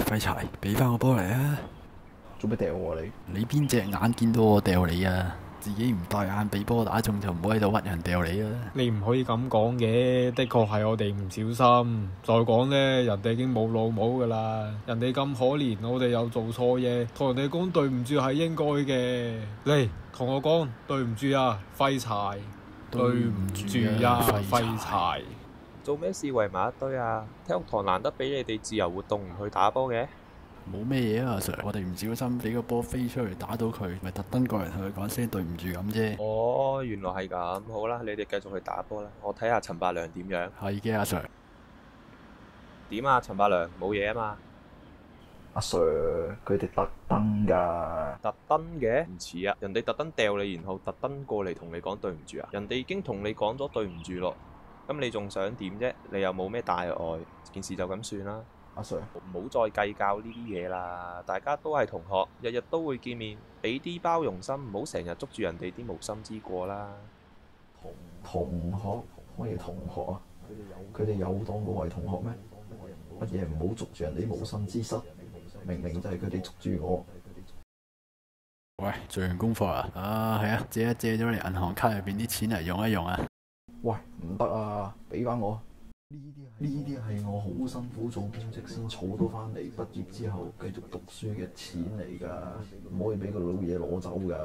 廢柴，俾翻個波嚟啊！ 做咩掉我你？ 你邊隻眼見到我掉你啊？自己唔帶眼俾波打中就唔好喺度屈人掉你啊！ 你唔可以咁講嘅，的確係我哋唔小心。再講呢，人哋已經冇老母噶啦，人哋咁可憐，我哋又做錯嘢，同人哋講對唔住係應該嘅。嚟同我講對唔住啊，廢柴！對唔住啊，廢柴！ 做咩事圍埋一堆啊？體育堂難得俾你哋自由活動，唔去打波嘅？ 冇咩嘢啊，阿 Sir，我哋唔小心俾個波飛出去打到佢，咪特登過嚟同佢講聲對唔住咁啫。 哦，原來係咁。好啦，你哋繼續去打波啦。我睇下陳伯良點樣。 係嘅，阿 Sir。 點啊，陳伯良冇嘢啊嘛？ 阿 Sir，佢哋特登㗎。 特登嘅？唔似啊，人哋特登掉你，然後特登過嚟同你講對唔住啊。人哋已經同你講咗對唔住咯，咁你仲想點啫？你又冇咩大礙，件事就咁算啦。 阿 Sir， 唔好再計較呢啲嘢啦，大家都係同學，日日都會見面，俾啲包容心，唔好成日捉住人哋啲無心之過啦。 同學乜嘢同學啊？佢哋有當過係同學咩？乜嘢唔好捉住人哋無心之失？明明就係佢哋捉住我。 喂，做完功課啊？係啊，借咗你銀行卡入邊啲錢嚟用一用啊！ 喂，唔得啊！俾翻我。呢啲係我好辛苦做兼職先儲到翻嚟，畢業之後繼續讀書嘅錢嚟㗎，唔可以俾個老嘢攞走㗎。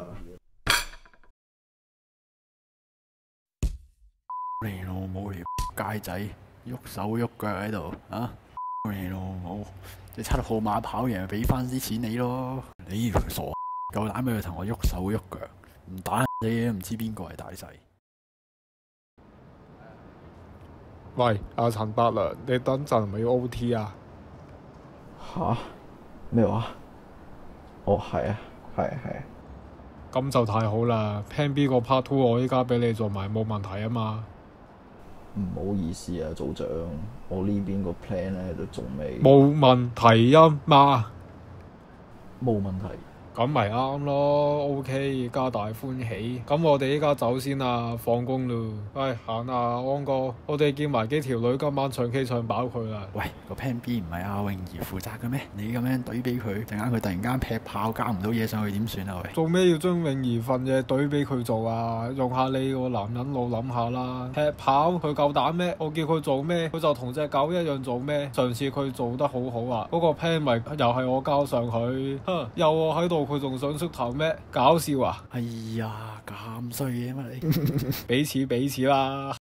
你老母條街仔，喐手喐腳喺度啊！你老母，你7號碼跑贏咪俾翻啲錢你咯！你條傻，夠膽俾佢同我喐手喐腳，唔打你都唔知邊個係大細。 喂，阿陳伯良，你等陣咪要 OT 啊？ 吓？咩話？哦，係啊。 咁就太好啦 ！Plan B 個 Part 2我依家俾你做埋冇問題啊嘛。 唔好意思啊，組長，我呢邊個 plan 咧都仲未。 冇問題啊嘛。 冇問題。 咁咪啱咯 ，OK，皆大歡喜。咁我哋依家走先啦，放工咯。喂，行啊，安哥，我哋見埋幾條女，今晚唱 K 唱飽佢啦。 喂，個 Plan B 唔係阿泳兒負責嘅咩？你咁樣懟俾佢，陣間佢突然間劈炮交唔到嘢上去點算啊？喂， 做咩要將泳兒份嘢懟俾佢做啊？用下你個男人腦諗下啦。劈炮佢夠膽咩？我叫佢做咩，佢就同隻狗一樣做咩？上次佢做得好好啊，嗰個 plan 咪又係我交上佢，哼，有我喺度。佢仲想縮頭咩？搞笑啊！ 哎呀，咁衰嘅乜你？ 彼此啦！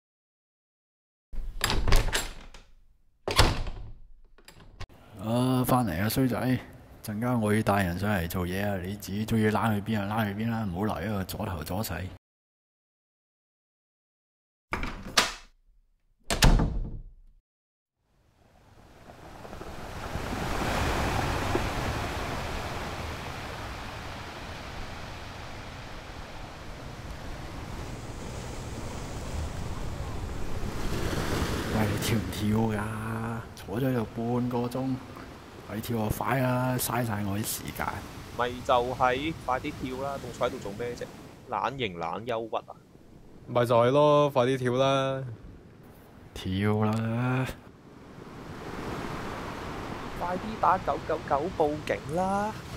翻嚟啊衰仔！陣間我要帶人上嚟做嘢啊！你自己中意拉去邊啊？拉去邊啦！唔好嚟啊！阻頭阻勢。跳唔跳㗎？坐咗喺度半個鐘，快跳啊！快啊！嘥晒我啲時間。 咪就係、快啲跳啦！仲坐喺度做咩啫？懶型懶憂鬱啊！ 咪就係咯，快啲跳啦！ 跳啦！ 快啲打999報警啦！